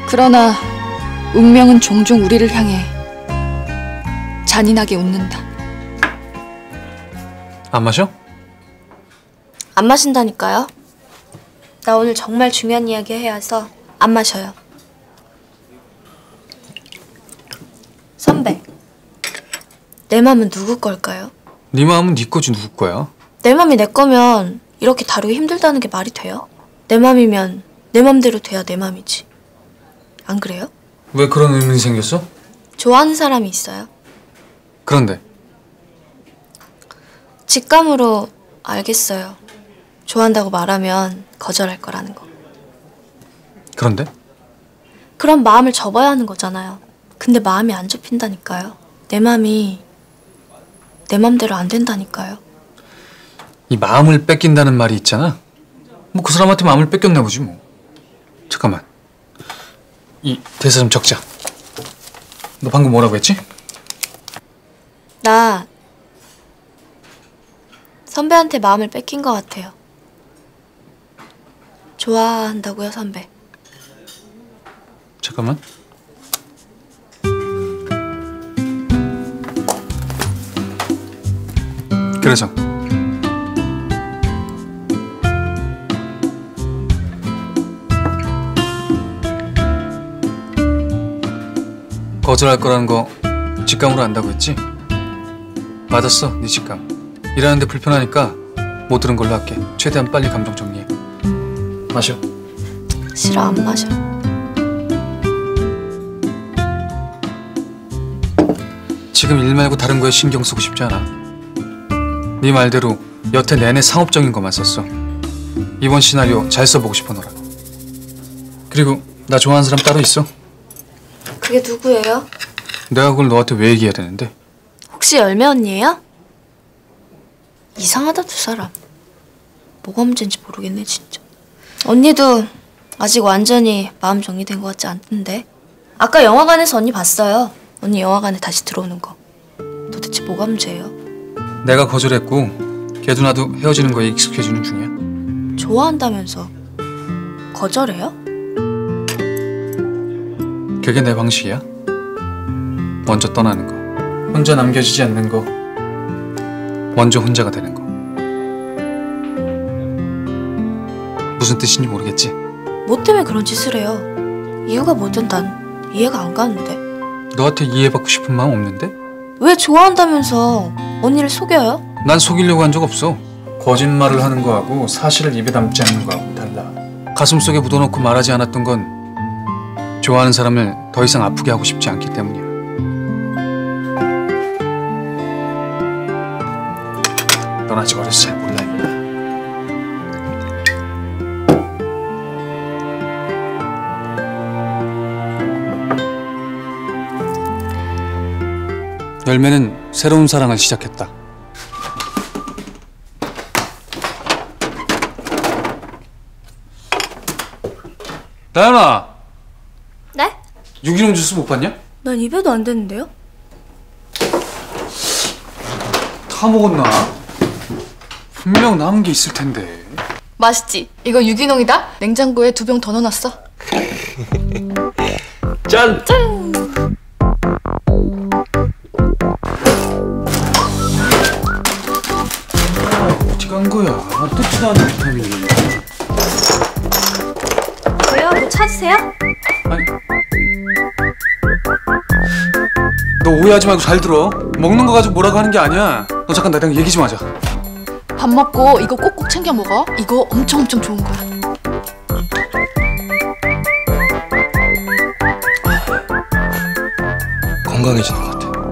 그러나 운명은 종종 우리를 향해 잔인하게 웃는다. 안 마셔? 안 마신다니까요. 나 오늘 정말 중요한 이야기 해야 해서 안 마셔요. 선배, 내 맘은 누구 걸까요? 네 마음은 네 거지 누구 거야? 내 맘이 내 거면 이렇게 다루기 힘들다는 게 말이 돼요? 내 맘이면 내 맘대로 돼야 내 맘이지. 안 그래요? 왜 그런 의문이 생겼어? 좋아하는 사람이 있어요. 그런데 직감으로 알겠어요. 좋아한다고 말하면 거절할 거라는 거. 그런데? 그럼 마음을 접어야 하는 거잖아요. 근데 마음이 안 접힌다니까요. 내 맘이 내 맘대로 안 된다니까요. 이 마음을 뺏긴다는 말이 있잖아. 뭐 그 사람한테 마음을 뺏겼나 보지 뭐. 잠깐만. 이 대사 좀 적자. 너 방금 뭐라고 했지? 나 선배한테 마음을 뺏긴 것 같아요. 좋아한다고요, 선배. 잠깐만. 그래서 거절할 거라는 거 직감으로 안다고 했지? 맞았어, 네 직감. 일하는데 불편하니까 못 들은 걸로 할게. 최대한 빨리 감정 정리해. 마셔. 싫어, 안 마셔. 지금 일 말고 다른 거에 신경 쓰고 싶지 않아. 네 말대로 여태 내내 상업적인 것만 썼어. 이번 시나리오 잘 써보고 싶어 너라. 그리고 나 좋아하는 사람 따로 있어. 그게 누구예요? 내가 그걸 너한테 왜 얘기해야 되는데? 혹시 열매 언니예요? 이상하다, 두 사람. 뭐가 문제인지 모르겠네, 진짜. 언니도 아직 완전히 마음 정리된 것 같지 않던데. 아까 영화관에서 언니 봤어요. 언니 영화관에 다시 들어오는 거. 도대체 뭐가 문제예요? 내가 거절했고 걔도 나도 헤어지는 거에 익숙해지는 중이야. 좋아한다면서 거절해요? 그게 내 방식이야. 먼저 떠나는 거. 혼자 남겨지지 않는 거. 먼저 혼자가 되는 거. 무슨 뜻인지 모르겠지? 뭐 때문에 그런 짓을 해요? 이유가 뭐든 난 이해가 안 가는데. 너한테 이해받고 싶은 마음 없는데? 왜 좋아한다면서 언니를 속여요? 난 속이려고 한 적 없어. 거짓말을 하는 거하고 사실을 입에 담지 않는 거하고 달라. 가슴속에 묻어놓고 말하지 않았던 건 좋아하는 사람을 더 이상 아프게 하고 싶지 않기 때문이야. 넌 아직 어려서 잘 몰라. 열매는 새로운 사랑을 시작했다. 나연아! 네? 유기농 주스 못 봤냐? 난 입에도 안 되는데요? 다 먹었나? 분명 남은 게 있을 텐데. 맛있지? 이거 유기농이다? 냉장고에 2병 더 넣어놨어. 짠! 짠! 어디 간 거야? 뜯지도 않은 비타민이. 왜요? 뭐 찾으세요? 아니, 너 오해하지 말고 잘 들어. 먹는 거 가지고 뭐라고 하는 게 아니야. 너 잠깐 나랑 얘기 좀 하자. 밥 먹고 이거 꼭꼭 챙겨 먹어. 이거 엄청 좋은 거야. 건강해지는 것 같아.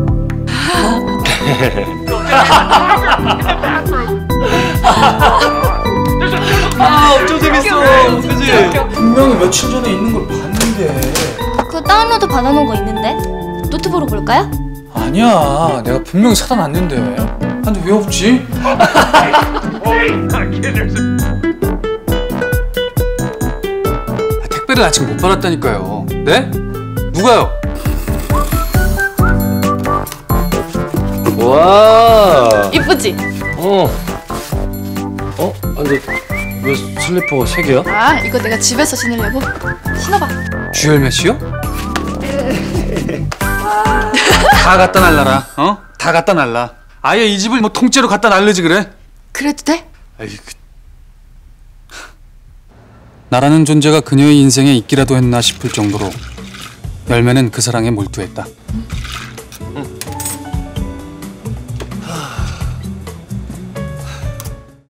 엄청 재밌어. 그치? 분명히 며칠 전에 있는 걸 봤는데. 그거 다운로드 받아놓은 거 있는데? 노트북으로 볼까요? 아니야, 내가 분명히 사다 놨는데. 근데 왜 없지? 택배를 아직 못 받았다니까요. 네? 누가요? 와. 이쁘지? 어. 근데 왜 슬리퍼가 3개야? 아, 이거 내가 집에서 신으려고. 신어봐. 주열매시요? 다 갖다 날라라. 어? 다 갖다 날라. 아예 이 집을 뭐 통째로 갖다 날르지 그래? 그래도 돼? 아이고. 나라는 존재가 그녀의 인생에 있기라도 했나 싶을 정도로 열매는 그 사랑에 몰두했다.